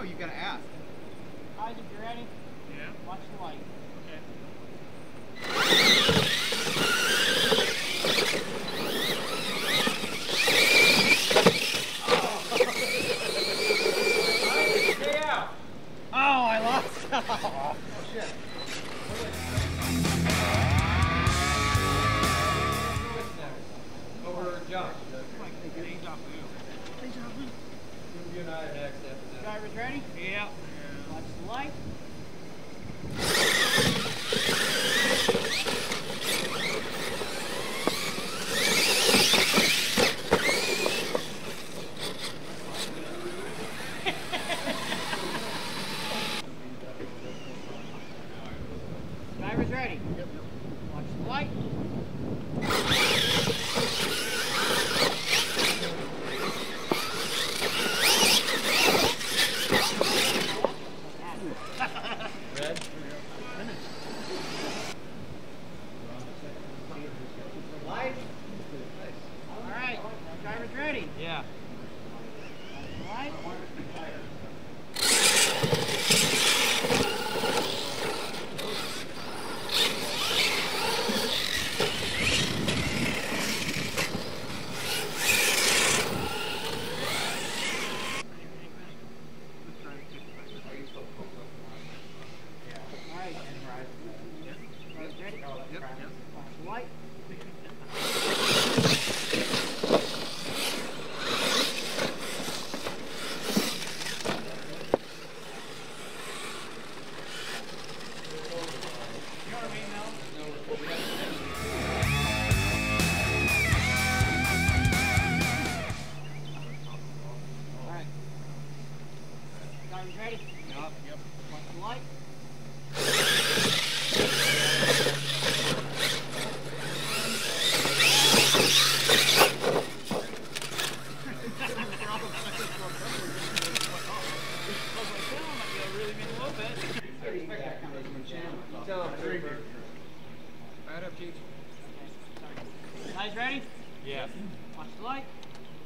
No, you gotta ask. Guys, if you're ready, watch the light. Okay. Stay out. Oh, I lost. Oh, shit. Over Josh. You and I are next after that. Drivers ready? Yeah. Watch the light. Drivers ready? Yep. Watch the light. Red? Light? All right. Drivers ready? Yeah. Watch the light. Ready? Yep. Watch the light. All right. Drivers ready? Yep. Watch the light. Tell him three. Right up, Chief. Guys ready? Yeah. Watch the light.